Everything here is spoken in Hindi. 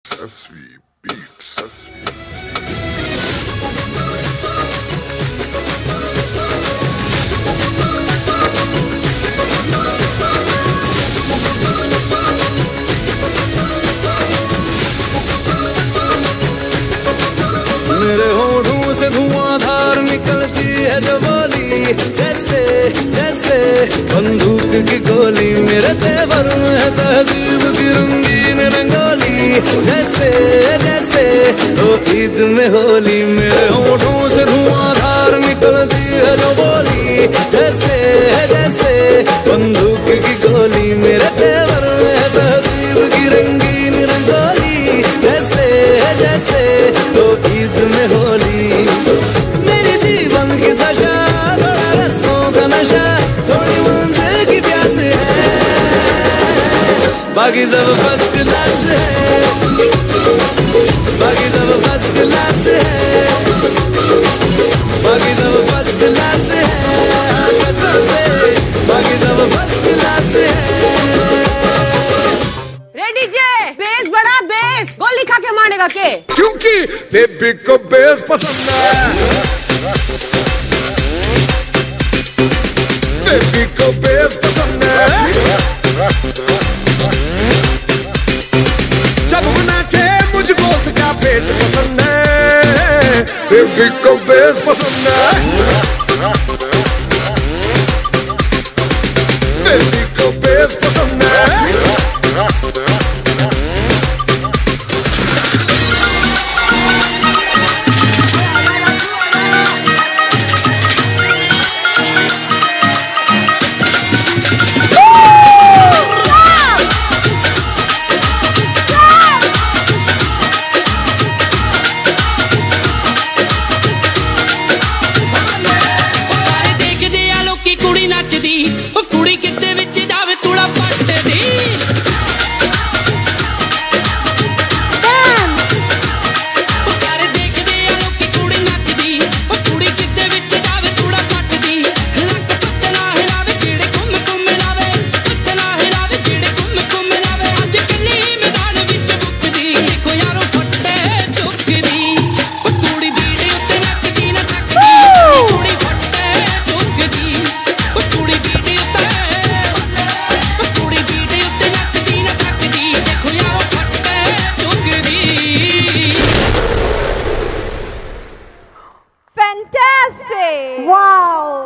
SV Beats. मेरे होठों से धुआंधार निकलती है जो बोली, जैसे जैसे बंदूक की गोली। मेरे तेवर में है तहजीब की रंगीन रंगोली, जैसे जैसे तो ईद में होली। मेरे होठों से धुआंधार निकलती है जो बोली, जैसे जैसे बंदूक की गोली। मेरे तेवर में है तहजीब की रंगीन रंगोली, जैसे जैसे तो ईद में होली। मेरी जीवन की दशा थोड़ा रस्तों का नशा, थोड़ी मंजिल की प्यास है, बाकी सब फर्स्ट क्लास है, बाकी सब फर्स्ट क्लास है, बाकी सब फर्स्ट क्लास है, कसम से बाकी सब फर्स्ट क्लास है। रेडी जे बेस बड़ा बेस गोली खा के मारेगा के, क्योंकि बेबी को बेस पसंद है, बेबी को बेस पसंद है। जब वो नाचे मुझको उसका बेस पसंद है, बेबी को बेस पसंद है।